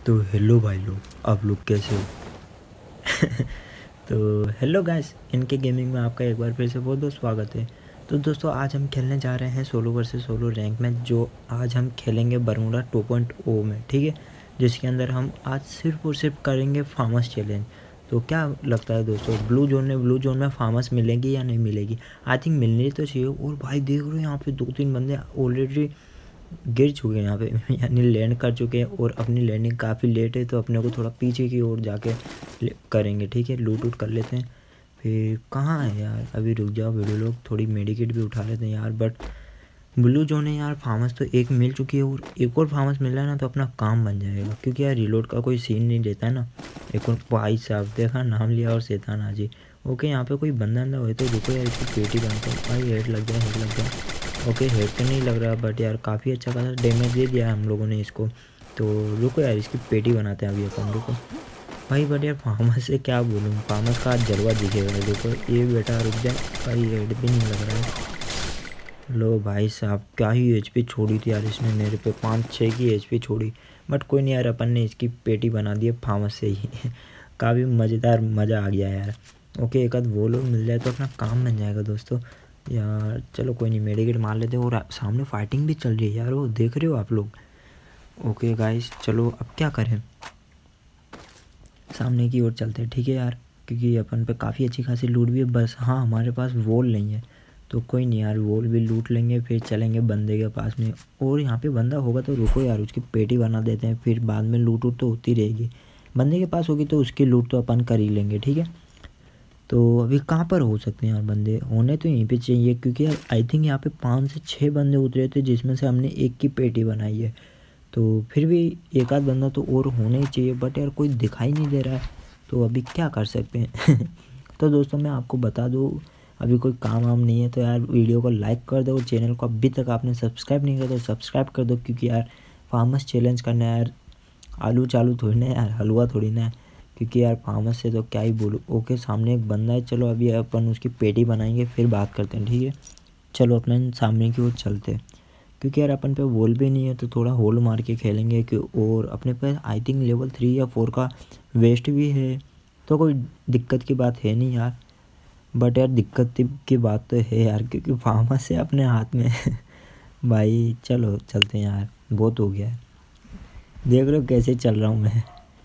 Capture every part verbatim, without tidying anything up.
तो हेलो भाई लोग, आप लोग कैसे हो? तो हेलो गाइस, इनके गेमिंग में आपका एक बार फिर से बहुत बहुत स्वागत है। तो दोस्तों, आज हम खेलने जा रहे हैं सोलो वर्सेस सोलो रैंक में, जो आज हम खेलेंगे बरमूडा टू पॉइंट ओ में, ठीक है। जिसके अंदर हम आज सिर्फ और सिर्फ करेंगे फार्मस चैलेंज। तो क्या लगता है दोस्तों, ब्लू जोन में ब्लू जोन में फार्मस मिलेंगी या नहीं मिलेगी? आई थिंक मिलनी तो चाहिए। और भाई देख रहे हो, यहाँ पे दो तीन बंदे ऑलरेडी गिर चुके हैं यहाँ पे यानी लैंड कर चुके हैं, और अपनी लैंडिंग काफ़ी लेट है, तो अपने को थोड़ा पीछे की ओर जाके करेंगे, ठीक है। लूट वूट कर लेते हैं। फिर कहाँ है यार, अभी रुक जाओ वीडियो लोग, थोड़ी मेडिकेट भी उठा लेते हैं यार। बट ब्लू जोन है यार, फार्मस तो एक मिल चुकी है, और एक और फार्मस मिल रहा है ना, तो अपना काम बन जाएगा, क्योंकि यार रिलोड का कोई सीन नहीं देता है ना। एक और भाई साहब, देखा नाम लिया और शैतान हाजी। ओके, यहाँ पे कोई बंदा अंदा हो तो रुको यार, इसकी पेटी बनता है भाई। हेड लग गया, हेड लग गया। ओके, हेड तो नहीं लग रहा, बट यार काफ़ी अच्छा खासा डैमेज दे दिया हम लोगों ने इसको। तो रुको यार, इसकी पेटी बनाते हैं अभी अपन। रुको भाई, बट यार फार्मस से क्या बोलूँ, फार्मस का आज जलवा दिखेगा। देखो ये बेटा, रुक जा भाई, हेड भी नहीं लग रहा है। लो भाई साहब, क्या ही एचपी छोड़ी थी यार इसने मेरे पे, पाँच छः की एचपी छोड़ी। बट कोई नहीं यार, अपन ने इसकी पेटी बना दी है फार्मस से ही काफ़ी मज़ेदार, मज़ा आ गया यार। ओके, एक आध वो लोग मिल जाए तो अपना काम बन जाएगा दोस्तों यार। चलो कोई नहीं, मेडिकेट मार लेते हैं। और सामने फाइटिंग भी चल रही है यार, वो देख रहे हो आप लोग। ओके गाइस, चलो अब क्या करें, सामने की ओर चलते हैं, ठीक है यार। क्योंकि अपन पे काफ़ी अच्छी खासी लूट भी है। बस हाँ, हमारे पास वॉल नहीं है, तो कोई नहीं यार, वॉल भी लूट लेंगे, फिर चलेंगे बंदे के पास में। और यहाँ पे बंदा होगा तो रुको यार, उसकी पेटी बना देते हैं, फिर बाद में लूट वूट तो होती रहेगी। बंदे के पास होगी तो उसकी लूट तो अपन कर ही लेंगे, ठीक है। तो अभी कहाँ पर हो सकते हैं यार बंदे? होने तो यहीं पे चाहिए, क्योंकि यार आई थिंक यहाँ पे पाँच से छः बंदे उतरे थे, जिसमें से हमने एक की पेटी बनाई है। तो फिर भी एक आध बंदा तो और होना ही चाहिए, बट यार कोई दिखाई नहीं दे रहा है, तो अभी क्या कर सकते हैं तो दोस्तों, मैं आपको बता दूँ, अभी कोई काम वाम नहीं है, तो यार वीडियो को लाइक कर दो, और चैनल को अभी तक आपने सब्सक्राइब नहीं किया तो सब्सक्राइब कर दो। क्योंकि यार फार्मस चैलेंज करना है यार, आलू चालू थोड़ी ना यार, हलवा थोड़ी ना है। क्योंकि यार फार्मस से तो क्या ही बोलूँ। ओके, सामने एक बंदा है, चलो अभी अपन उसकी पेटी बनाएंगे, फिर बात करते हैं, ठीक है। चलो अपने सामने की ओर चलते हैं, क्योंकि यार अपन पे वॉल भी नहीं है, तो थोड़ा होल मार के खेलेंगे। कि और अपने पे I think level three or four का वेस्ट भी है, तो कोई दिक्कत की बात है नहीं यार। बट यार दिक्कत की बात तो है यार, क्योंकि फार्मस है अपने हाथ में भाई चलो चलते हैं यार, बहुत हो गया है। देख रहे हो कैसे चल रहा हूँ मैं,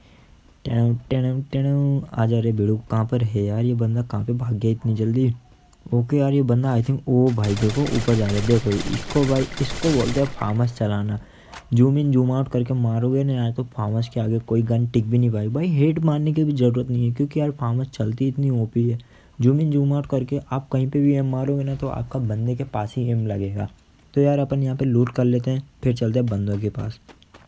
टेणु टेणु टेणु। आ जा रहे बेड़ू, कहाँ पर है यार ये बंदा, कहाँ पे भाग गया इतनी जल्दी? ओके यार, ये बंदा आई थिंक, ओ भाई देखो ऊपर जा रहा है, देखो इसको भाई, इसको बोलते हैं फार्मस चलाना। जूम इन जूम आउट करके मारोगे ना यार, तो फार्मस के आगे कोई गन टिक भी नहीं पाई भाई। हेड मारने की भी ज़रूरत नहीं है, क्योंकि यार फार्मस चलती इतनी ओपी है। जूम इन जूम आउट करके आप कहीं पे भी एम मारोगे ना, तो आपका बंदे के पास ही एम लगेगा। तो यार अपन यहाँ पे लूट कर लेते हैं, फिर चलते हैं बंदों के पास।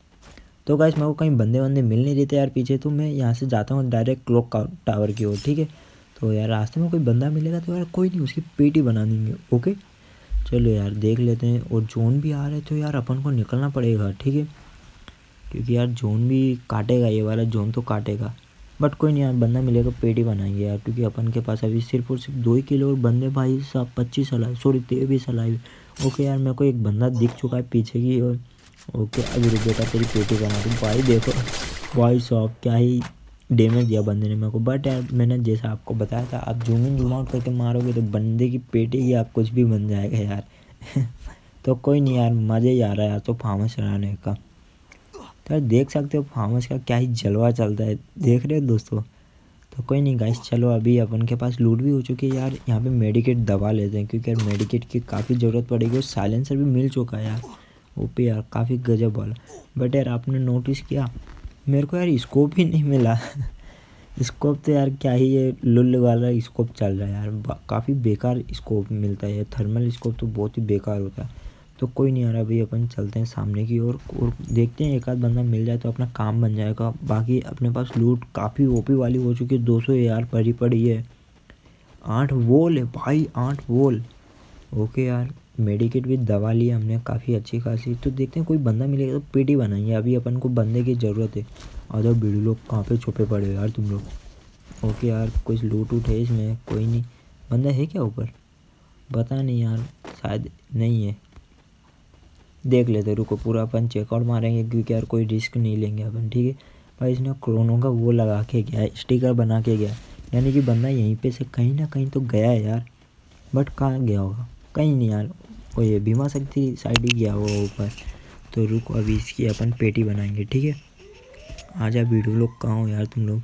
तो गाइस, मेरे को कहीं बंदे बंदे मिल नहीं देते यार पीछे, तो मैं यहाँ से जाता हूँ डायरेक्ट क्लॉक टावर की ओर, ठीक है। तो यार रास्ते में कोई बंदा मिलेगा तो यार कोई नहीं, उसकी पेटी बना देंगे। ओके, चलो यार देख लेते हैं। और जोन भी आ रहे, तो यार अपन को निकलना पड़ेगा, ठीक है। क्योंकि यार जोन भी काटेगा, ये वाला जोन तो काटेगा। बट कोई नहीं यार, बंदा मिलेगा पेटी बनाएंगे यार, क्योंकि अपन के पास अभी सिर्फ और सिर्फ दो ही किलो, और बंदे भाई साहब पच्चीस अलाइव, सॉरी तेईस अलाइव। ओके यार, मेरे को एक बंदा दिख चुका है पीछे की ओर। ओके, अभी रुक बेटा, तेरी पेटी बना दूँ भाई। देखो भाई साहब, क्या ही डैमेज दिया बंदे ने मेरे को। बट यार मैंने जैसा आपको बताया था, आप जूम इन जूम आउट करके मारोगे तो बंदे की पेटी की आप कुछ भी बन जाएगा यार तो कोई नहीं यार, मज़ा ही आ रहा है यार तो फार्मस चलाने का। तो यार देख सकते हो फार्मस का क्या ही जलवा चलता है, देख रहे हो दोस्तों। तो कोई नहीं गाइस, चलो अभी अपन के पास लूट भी हो चुकी है यार। यहाँ पे मेडिकेट दबा लेते हैं, क्योंकि यार मेडिकेट की काफ़ी ज़रूरत पड़ेगी। और साइलेंसर भी मिल चुका है यार, ओपी यार, काफ़ी गजब वाला। बट यार आपने नोटिस किया, मेरे को यार स्कोप ही नहीं मिला स्कोप तो यार क्या ही ये लुल वाला स्कोप चल रहा है यार, काफ़ी बेकार स्कोप मिलता है। थर्मल स्कोप तो बहुत ही बेकार होता है। तो कोई नहीं यार, अभी अपन चलते हैं सामने की ओर, और, और देखते हैं एक आध बंदा मिल जाए तो अपना काम बन जाएगा। बाकी अपने पास लूट काफ़ी ओपी वाली हो चुकी है, दो सौ यार पड़ी पड़ी है। आठ वोल है भाई, आठ वोल। ओके यार, मेडिकेट भी दवा लिया हमने काफ़ी अच्छी खासी। तो देखते हैं कोई बंदा मिलेगा तो पेटी बनाएंगे, अभी अपन को बंदे की ज़रूरत है। आ जाओ बीड़ू लोग, कहाँ पे छुपे पड़े हो यार तुम लोग। ओके यार, कुछ लूट वूट है इसमें? कोई नहीं, बंदा है क्या ऊपर? पता नहीं यार, शायद नहीं है। देख लेते, रुको पूरा अपन चेकआउट मारेंगे, क्योंकि यार कोई रिस्क नहीं लेंगे अपन, ठीक है। भाई इसने क्रोनो का वो लगा के गया है, स्टिकर बना के गया, यानी कि बंदा यहीं पे से कहीं ना कहीं तो गया है यार, बट कहाँ गया होगा, कहीं नहीं यार। वो ये भीमा शक्ति साइड ही गया होगा ऊपर। तो रुको अभी इसकी अपन पेटी बनाएंगे, ठीक है। आजा वीडियो लोग, कहाँ हो यार तुम लोग,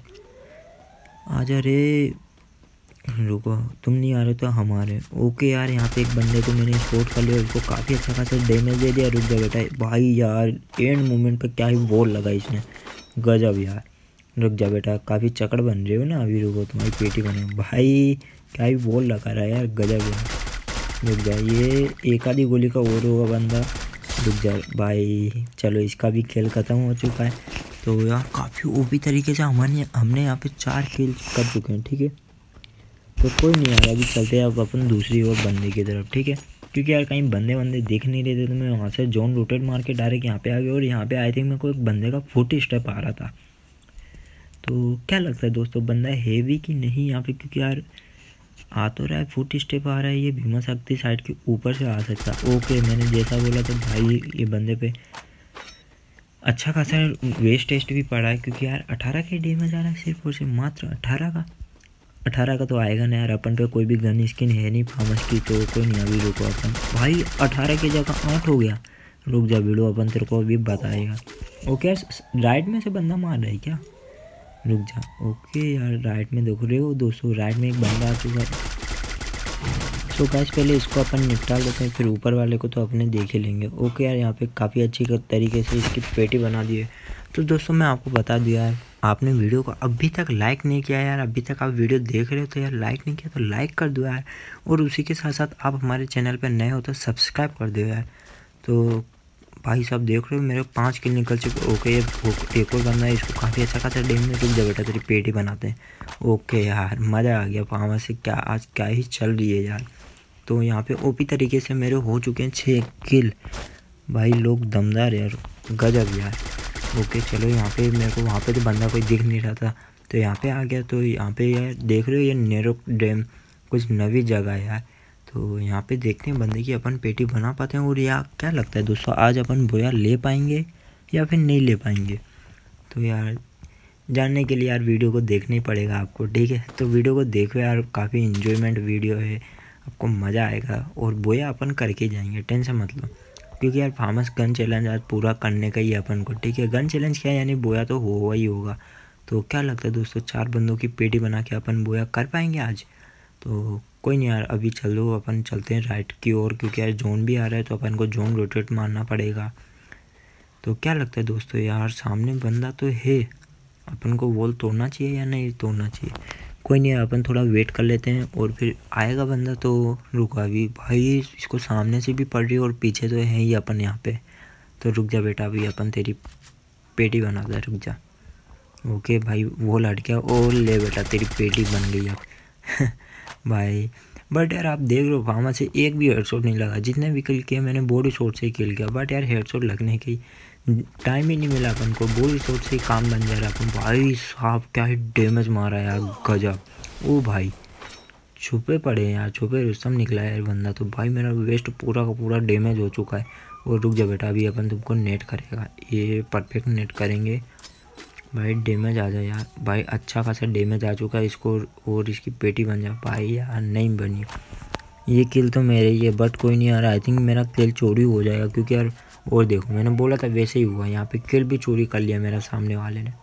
आजा रे। रुको तुम नहीं आ रहे तो हम आ रहे। ओके यार, यहाँ पे एक बंदे को मैंने स्पॉट कर लिया, उसको काफ़ी अच्छा खासा डैमेज दे दिया। रुक जा बेटा भाई, यार एंड मोमेंट पे क्या ही वॉल लगा इसने, गजब यार। रुक जा बेटा, काफ़ी चकड़ बन रहे हो ना अभी, रुको तुम्हारी पेटी बने भाई, क्या ही वॉल लगा रहा है यार, गजब यार। रुक जा, ये एक आधी गोली का और होगा बंदा। रुक जा भाई, चलो इसका भी खेल ख़त्म हो चुका है। तो यार काफ़ी ओपी तरीके से हमारे हमने यहाँ पे चार किल कर चुके हैं, ठीक है। तो कोई नहीं यार, अभी चलते हैं अब अपन दूसरी ओर बंदे की तरफ, ठीक है। क्योंकि यार कहीं बंदे बंदे दिख नहीं रहे थे, तो मैं वहाँ से जोन रोटेट मार के डायरेक्ट यहाँ पे आ गया। और यहाँ पे आई थिंक मेरे को एक बंदे का फुट स्टेप आ रहा था। तो क्या लगता है दोस्तों, बंदा हेवी कि नहीं यहाँ पे, क्योंकि यार आ तो रहा है, फुट स्टेप आ रहा है, ये भीमा शक्ति साइड के ऊपर से आ सकता है। ओके, मैंने जैसा बोला तो भाई ये बंदे पे अच्छा खासा वेस्ट टेस्ट भी पड़ा है, क्योंकि यार अठारह के डैमेज आ रहा है सिर्फ और सिर्फ मात्र अठारह का। अठारह का तो आएगा ना यार, अपन पे कोई भी गन स्किन है नहीं फार्मस की, तो कोई नहीं। अभी रुको अपन, भाई अठारह की जगह आठ हो गया। रुक जा वीडियो, अपन तेरे को अभी बताएगा। ओके यार, राइट में से बंदा मार रहा है क्या, रुक जा। ओके यार, राइट में देख रहे हो दोस्तों, राइट में एक बंदा आ चुका है। तो गाइस पहले इसको अपन निपटा लेते हैं, फिर ऊपर वाले को तो अपने देख ही लेंगे। ओके यार, यहाँ पे काफ़ी अच्छी तरीके से इसकी पेटी बना दी है। तो दोस्तों मैं आपको बता दूँ यार, आपने वीडियो को अभी तक लाइक नहीं किया यार, अभी तक आप वीडियो देख रहे हो तो यार लाइक नहीं किया तो लाइक कर दो यार। और उसी के साथ साथ आप हमारे चैनल पर नए हो तो सब्सक्राइब कर दो यार। तो भाई साहब देख रहे हो मेरे पाँच किल निकल चुके। ओके ये एक और बंदा है, इसको काफ़ी अच्छा खासा डैमेज। रुक जा बेटा, तेरी पेटी बनाते हैं। ओके यार, मज़ा आ गया फार्मा से, क्या आज क्या ही चल रही है यार। तो यहाँ पे ओपी तरीके से मेरे हो चुके हैं छः किल। भाई लोग दमदार यार, गजब यार। ओके चलो, यहाँ पे मेरे को वहाँ पे तो बंदा कोई दिख नहीं रहा था, तो यहाँ पे आ गया। तो यहाँ पे यार देख रहे हो, ये नेरो डैम कुछ नवी जगह है यार। तो यहाँ पे देखते हैं बंदे की अपन पेटी बना पाते हैं। और यार क्या लगता है दोस्तों, आज अपन बोया ले पाएंगे या फिर नहीं ले पाएंगे। तो यार जानने के लिए यार वीडियो को देखना ही पड़ेगा आपको, ठीक है। तो वीडियो को देखो यार, काफ़ी इन्जॉयमेंट वीडियो है, आपको मज़ा आएगा। और बोया अपन करके जाएंगे, टेंशन मत लो। क्योंकि यार फार्मस गन चैलेंज आज पूरा करने का ही है अपन को, ठीक है। गन चैलेंज क्या है, यानी बोया तो होगा ही होगा। तो क्या लगता है दोस्तों, चार बंदों की पेटी बना के अपन बोया कर पाएंगे आज। तो कोई नहीं यार, अभी चलो अपन चलते हैं राइट की ओर, क्योंकि यार जोन भी आ रहा है तो अपन को जोन रोटेट मारना पड़ेगा। तो क्या लगता है दोस्तों, यार सामने बंदा तो है, अपन को वॉल तोड़ना चाहिए या नहीं तोड़ना चाहिए। कोई नहीं, अपन थोड़ा वेट कर लेते हैं और फिर आएगा बंदा तो रुका। अभी भाई इसको सामने से भी पड़ रही है और पीछे तो है ही अपन यहाँ पे। तो रुक जा बेटा, अभी अपन तेरी पेटी बना दे, रुक जा। ओके भाई, वो लट गया और ले बेटा तेरी पेटी बन गई अब भाई। बट यार आप देख लो, फार्मा से एक भी हेडशॉट नहीं लगा। जितने भी किल किए मैंने बॉडी शॉट से ही किल किया, बट यार हेडशॉट लगने की टाइम ही नहीं मिला अपन को, बॉडी शॉट से ही काम बन जा रहा अपन। भाई साहब क्या ही डैमेज मारा यार, गजब। ओ भाई छुपे पड़े हैं यार, छुपे रुस्तम निकला है यार बंदा। तो भाई मेरा वेस्ट पूरा का पूरा डैमेज हो चुका है। और रुक जा बेटा, अभी अपन तुमको नेट करेगा, ये परफेक्ट नेट करेंगे। भाई डैमेज आ जाए यार, भाई अच्छा खासा डैमेज आ चुका है इसको। और इसकी पेटी बन जाए भाई, यार नहीं बनी। ये किल तो मेरे ही है, बट कोई नहीं यार, आई थिंक मेरा किल चोरी हो जाएगा। क्योंकि यार और देखो, मैंने बोला था वैसे ही हुआ, यहाँ पे किल भी चोरी कर लिया मेरा सामने वाले ने।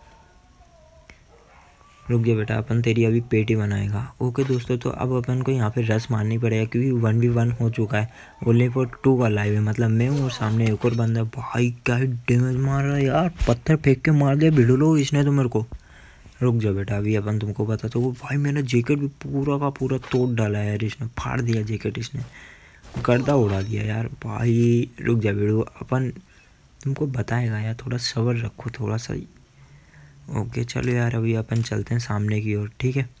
रुक गया बेटा, अपन तेरी अभी पेटी बनाएगा। ओके दोस्तों, तो अब अपन को यहाँ पे रस मारनी पड़ेगा, क्योंकि वन वी वन हो चुका है। ओनली फॉर टू का लाइव है, मतलब मैं हूँ और सामने एक और बंदा। भाई क्या ही डैमेज मार रहा है यार, पत्थर फेंक के मार दिया भिड़ो इसने तो मेरे को। रुक जा बेटा, अभी अपन तुमको बता तो। वो भाई मेरा जैकेट भी पूरा का पूरा तोड़ डाला है यार इसने, फाड़ दिया जैकेट इसने, गर्दा उड़ा दिया यार भाई। रुक जा वीडियो, अपन तुमको बताएगा यार, थोड़ा सब्र रखो थोड़ा सा। ओके चलो यार, अभी अपन चलते हैं सामने की ओर, ठीक है।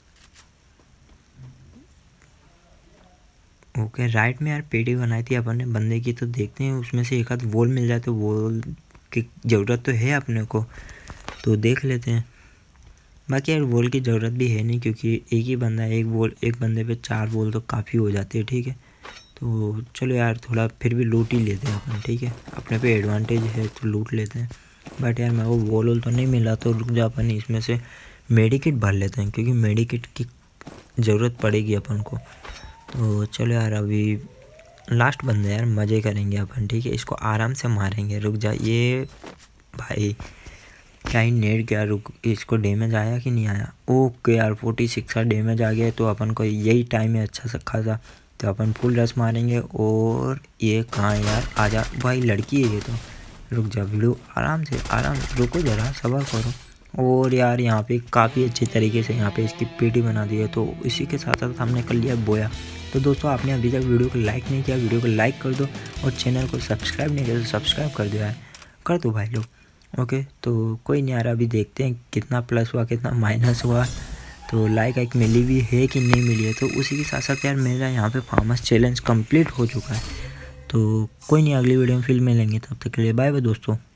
ओके राइट में यार पेटी बनाई थी अपन ने बंदे की, तो देखते हैं उसमें से एक आध वॉल मिल जाए तो वॉल की ज़रूरत तो है अपने को, तो देख लेते हैं। बाकी यार वॉल की ज़रूरत भी है नहीं, क्योंकि एक ही बंदा है, एक वॉल एक बंदे पे चार वॉल तो काफ़ी हो जाती है, ठीक है। तो चलो यार थोड़ा फिर भी लूट ही लेते हैं अपन, ठीक है। अपने पे एडवांटेज है तो लूट लेते हैं। बट यार मेरे को वॉल वोल तो नहीं मिला, तो रुक जा अपन इसमें से मेडिकिट भर लेते हैं क्योंकि मेडिकिट की ज़रूरत पड़ेगी अपन को। तो चलो यार अभी लास्ट बंदा यार, मज़े करेंगे अपन, ठीक है। इसको आराम से मारेंगे। रुक जा, ये भाई क्या ही नेट गया। रुक, इसको डैमेज आया कि नहीं आया? ओके यार फोर्टी सिक्स का डैमेज आ गया, तो अपन को यही टाइम है अच्छा सा खासा। तो अपन फुल रश मारेंगे। और ये कहाँ है यार? आजा भाई, लड़की है ये तो। रुक जा वीडियो, आराम से आराम से, रुको ज़रा सब्र करो। और यार यहाँ पे काफ़ी अच्छे तरीके से यहाँ पे इसकी पेटी बना दी है। तो इसी के साथ साथ हमने कर लिया बोया। तो दोस्तों आपने अभी तक वीडियो को लाइक नहीं किया, वीडियो को लाइक कर दो, और चैनल को सब्सक्राइब नहीं किया तो सब्सक्राइब कर दो यार, कर दो भाई लोग। ओके, तो कोई नहीं यार, अभी देखते हैं कितना प्लस हुआ कितना माइनस हुआ। तो लाइक एक मिली भी है कि नहीं मिली है। तो उसी के साथ साथ यार मेरा यहाँ पे फार्मर्स चैलेंज कंप्लीट हो चुका है। तो कोई नहीं, अगली वीडियो में फिर मिलेंगे, तब तक के लिए बाय बाय दोस्तों।